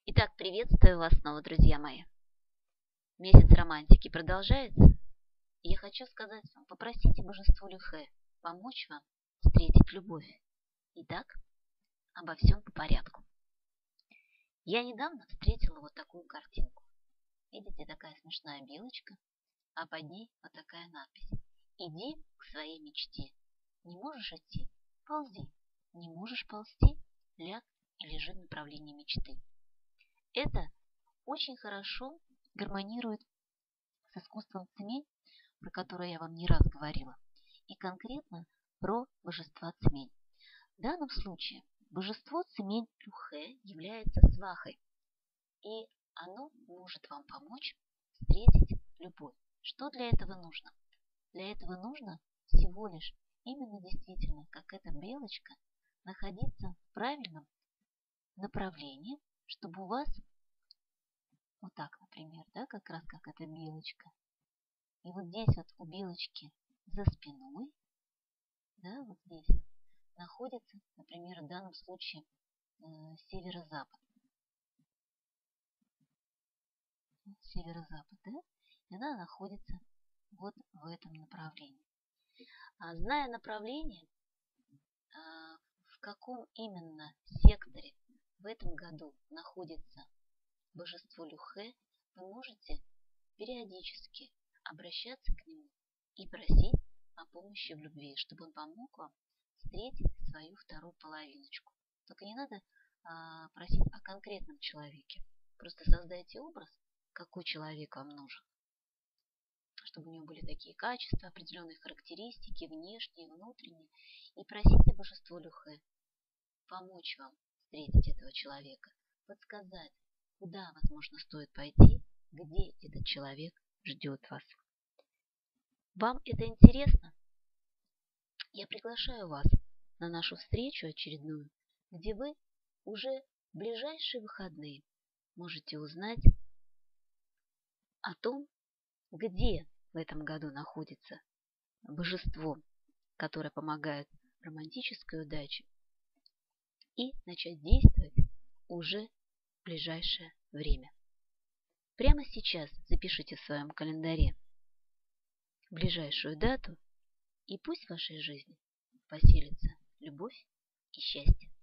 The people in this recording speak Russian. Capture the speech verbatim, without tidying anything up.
Итак, приветствую вас снова, друзья мои. Месяц романтики продолжается. И я хочу сказать вам, попросите божество Люхе помочь вам встретить любовь. Итак, обо всем по порядку. Я недавно встретила вот такую картинку. Видите, такая смешная белочка, а под ней вот такая надпись. Иди к своей мечте. Не можешь идти? Ползи. Не можешь ползти? Ляг и лежи в направлении мечты. Это очень хорошо гармонирует с искусством цемень, про которое я вам не раз говорила, и конкретно про божества цемень. В данном случае божество цемень Люхе является свахой, и оно может вам помочь встретить любовь. Что для этого нужно? Для этого нужно всего лишь именно действительно, как эта белочка, находиться в правильном направлении, чтобы у вас вот так, например, да, как раз как эта белочка. И вот здесь вот у белочки за спиной, да, вот здесь вот, находится, например, в данном случае э, северо-запад. Северо-запад, да? И она находится вот в этом направлении. А зная направление, а, в каком именно секторе в этом году находится божество Люхе, вы можете периодически обращаться к нему и просить о помощи в любви, чтобы он помог вам встретить свою вторую половиночку. Только не надо а, просить о конкретном человеке. Просто создайте образ, какой человек вам нужен, чтобы у него были такие качества, определенные характеристики, внешние, внутренние, и просите божество Люхе помочь вам встретить этого человека, подсказать, куда, возможно, стоит пойти, где этот человек ждет вас. Вам это интересно? Я приглашаю вас на нашу встречу очередную, где вы уже в ближайшие выходные можете узнать о том, где в этом году находится божество, которое помогает романтической удаче, и начать действовать уже в ближайшее время. Прямо сейчас запишите в своем календаре ближайшую дату, и пусть в вашей жизни поселится любовь и счастье.